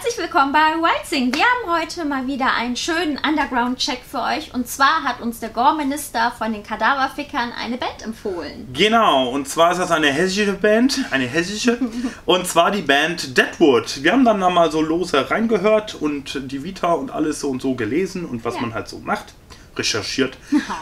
Herzlich willkommen bei Wildsing. Wir haben heute mal wieder einen schönen Underground-Check für euch. Und zwar hat uns der Gore-Minister von den Kadaverfickern eine Band empfohlen. Genau, und zwar ist das eine hessische Band. Und zwar die Band Deadwood. Wir haben dann da mal so lose reingehört und die Vita und alles so und so gelesen und was man halt so macht. Recherchiert.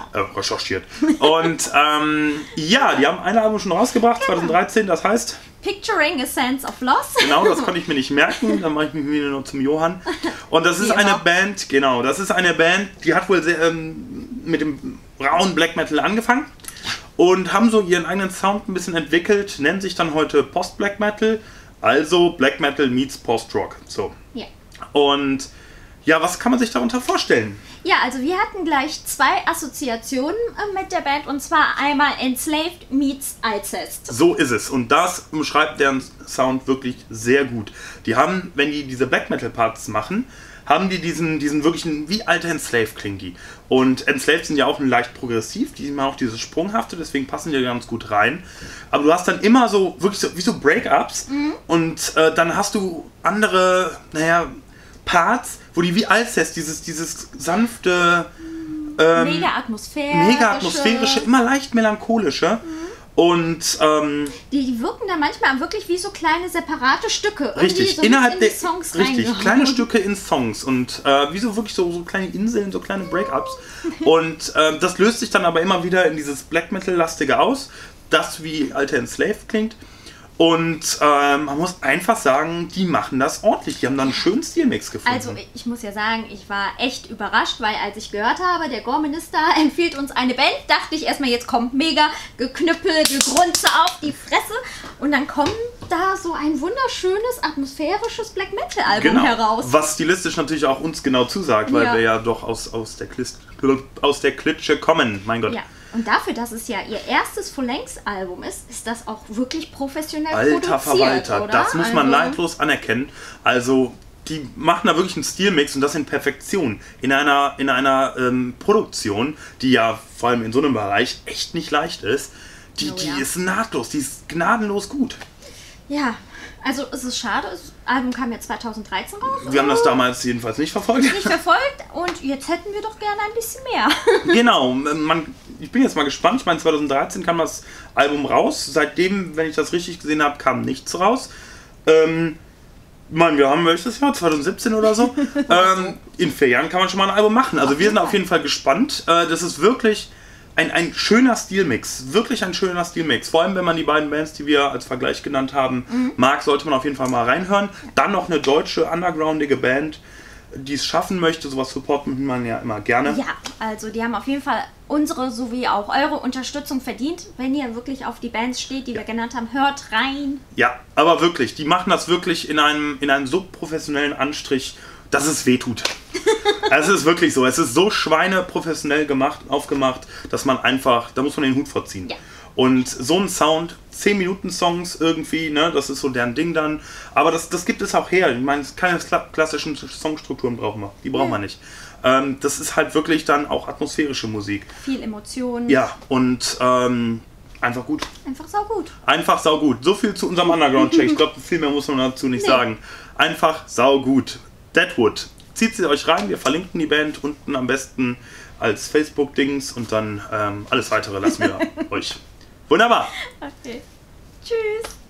Und ja, die haben ein Album schon rausgebracht, 2013, das heißt... Picturing a Sense of Loss. Genau, das konnte ich mir nicht merken, dann mache ich mich wieder nur zum Johann. Und das ist eine Band, genau, das ist eine Band, die hat wohl sehr, mit dem rauen Black Metal angefangen und haben so ihren eigenen Sound ein bisschen entwickelt, nennen sich dann heute Post-Black Metal, also Black Metal meets Post-Rock. So. Ja. Und ja, was kann man sich darunter vorstellen? Ja, also wir hatten gleich zwei Assoziationen mit der Band, und zwar einmal Enslaved meets Alcest. So ist es, und das umschreibt deren Sound wirklich sehr gut. Die haben, wenn die diese Black Metal Parts machen, haben die diesen wirklichen, wie alte Enslaved klingen die. Und Enslaved sind ja auch leicht progressiv, die haben auch dieses Sprunghafte, deswegen passen die ganz gut rein. Aber du hast dann immer so, wirklich so, wie so Break-Ups und dann hast du andere, Parts, wo die wie Alcest, dieses sanfte, mega atmosphärische, immer leicht melancholische. Und die wirken dann manchmal wirklich wie so kleine separate Stücke. Richtig, so innerhalb in der die Songs richtig, kleine Stücke in Songs und wie so wirklich so kleine Inseln, so kleine Break-Ups. Und das löst sich dann aber immer wieder in dieses Black Metal-lastige aus, das wie alte Enslaved klingt. Und man muss einfach sagen, die machen das ordentlich. Die haben dann einen schönen Stilmix gefunden. Also ich muss ja sagen, ich war echt überrascht, weil als ich gehört habe, der Gore-Minister empfiehlt uns eine Band, dachte ich erstmal, jetzt kommt mega Geknüppel, Gegrunze auf die Fresse. Und dann kommt da so ein wunderschönes, atmosphärisches Black Metal-Album heraus. Was stilistisch natürlich auch uns genau zusagt, weil wir ja doch aus der Klitsche kommen. Mein Gott. Ja. Und dafür, dass es ja ihr erstes Full-Length-Album ist das auch wirklich professionell Alter produziert, Verwalter, oder? das muss man neidlos anerkennen. Also, die machen da wirklich einen Stilmix und das in Perfektion. In einer Produktion, die ja vor allem in so einem Bereich echt nicht leicht ist. Die ist nahtlos, die ist gnadenlos gut. Ja, also es ist schade, das Album kam ja 2013 raus. Wir haben das damals jedenfalls nicht verfolgt. Und jetzt hätten wir doch gerne ein bisschen mehr. Genau, ich bin jetzt mal gespannt. Ich meine, 2013 kam das Album raus. Seitdem, wenn ich das richtig gesehen habe, kam nichts raus. Wir haben welches Jahr? 2017 oder so. In 4 Jahren kann man schon mal ein Album machen. Also wir sind auf jeden Fall gespannt. Das ist wirklich ein schöner Stilmix. Wirklich ein schöner Stilmix. Vor allem, wenn man die beiden Bands, die wir als Vergleich genannt haben, mag, sollte man auf jeden Fall mal reinhören. Dann noch eine deutsche, undergroundige Band, die es schaffen möchte. Sowas supportet man ja immer gerne. Ja, also die haben auf jeden Fall unsere sowie auch eure Unterstützung verdient. Wenn ihr wirklich auf die Bands steht, die wir genannt haben, hört rein. Ja, aber wirklich, die machen das wirklich in einem so professionellen Anstrich, dass es wehtut. Also es ist wirklich so. Es ist so schweineprofessionell aufgemacht, dass man einfach, da muss man den Hut vorziehen. Ja. Und so ein Sound, 10-Minuten-Songs irgendwie, ne, das ist so deren Ding dann. Aber das gibt es auch her. Ich meine, keine klassischen Songstrukturen brauchen wir. Die brauchen wir nicht. Das ist halt wirklich dann auch atmosphärische Musik. Viel Emotionen. Ja, und einfach gut. Einfach saugut. Einfach saugut. So viel zu unserem Underground-Check. Ich glaube, viel mehr muss man dazu nicht sagen. Einfach saugut. Deadwood. Zieht sie euch rein, wir verlinken die Band unten am besten als Facebook-Dings und dann alles weitere lassen wir euch. Wunderbar. Okay. Tschüss.